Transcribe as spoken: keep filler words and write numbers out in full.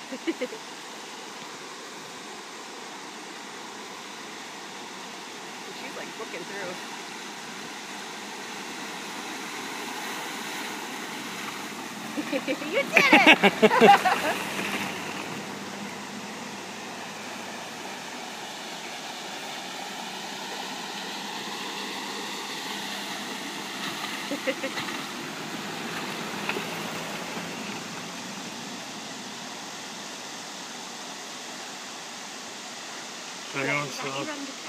She's like looking through. You did it! Should I go and